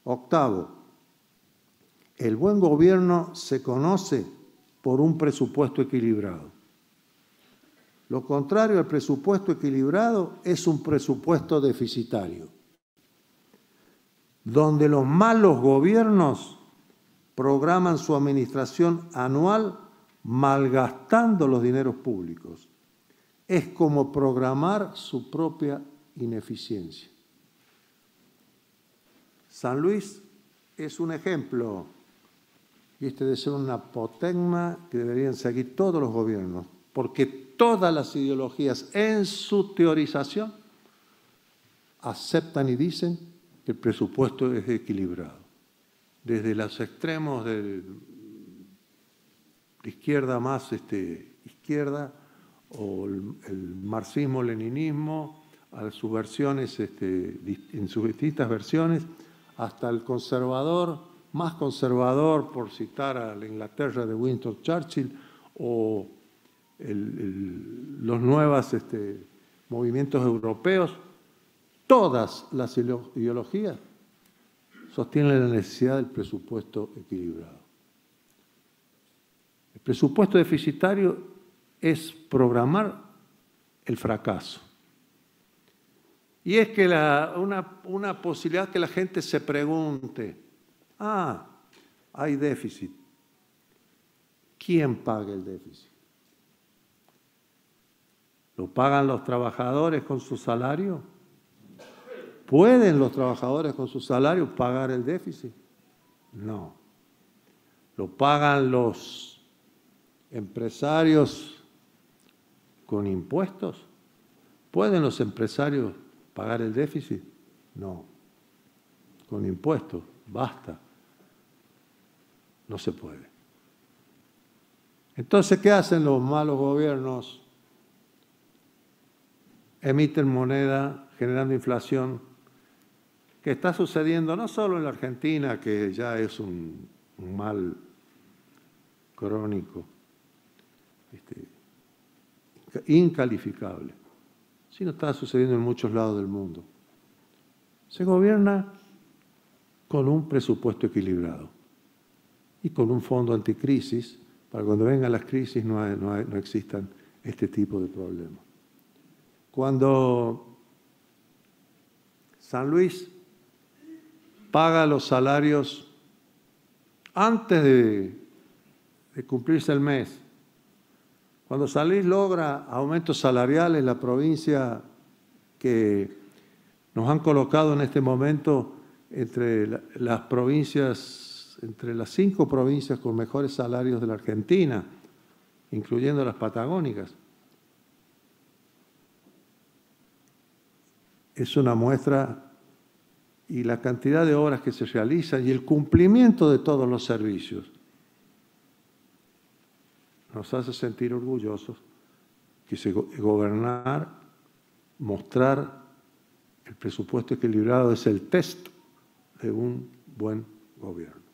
Octavo, el buen gobierno se conoce por un presupuesto equilibrado. Lo contrario al presupuesto equilibrado es un presupuesto deficitario, donde los malos gobiernos programan su administración anual malgastando los dineros públicos. Es como programar su propia ineficiencia. San Luis es un ejemplo, y este debe ser una apotegma que deberían seguir todos los gobiernos, porque todas las ideologías en su teorización aceptan y dicen que el presupuesto es equilibrado. Desde los extremos de izquierda más izquierda, o el marxismo-leninismo, a sus versiones, en sus distintas versiones, hasta el conservador, más conservador, por citar a la Inglaterra de Winston Churchill, o los nuevos movimientos europeos. Todas las ideologías sostienen la necesidad del presupuesto equilibrado. El presupuesto deficitario es programar el fracaso. Y es que una posibilidad que la gente se pregunte, hay déficit. ¿Quién paga el déficit? ¿Lo pagan los trabajadores con su salario? ¿Pueden los trabajadores con su salario pagar el déficit? No. ¿Lo pagan los empresarios con impuestos? ¿Pueden los empresarios pagar el déficit? No. Con impuestos, basta. No se puede. Entonces, ¿qué hacen los malos gobiernos? Emiten moneda generando inflación, que está sucediendo no solo en la Argentina, que ya es un mal crónico, incalificable, sino está sucediendo en muchos lados del mundo. Se gobierna con un presupuesto equilibrado y con un fondo anticrisis para cuando vengan las crisis no existan este tipo de problemas. Cuando San Luis paga los salarios antes de cumplirse el mes, cuando San Luis logra aumentos salariales, la provincia que nos han colocado en este momento entre las provincias, entre las 5 provincias con mejores salarios de la Argentina, incluyendo las patagónicas, es una muestra, y la cantidad de obras que se realizan y el cumplimiento de todos los servicios nos hace sentir orgullosos que gobernar, mostrar el presupuesto equilibrado es el test de un buen gobierno.